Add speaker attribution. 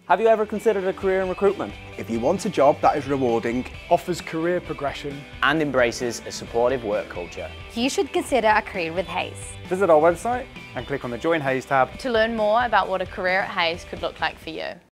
Speaker 1: Have you ever considered a career in recruitment?
Speaker 2: If you want a job that is rewarding,
Speaker 3: offers career progression,
Speaker 4: and embraces a supportive work culture,
Speaker 5: you should consider a career with Hays.
Speaker 6: Visit our website and click on the Join Hays tab
Speaker 7: to learn more about what a career at Hays could look like for you.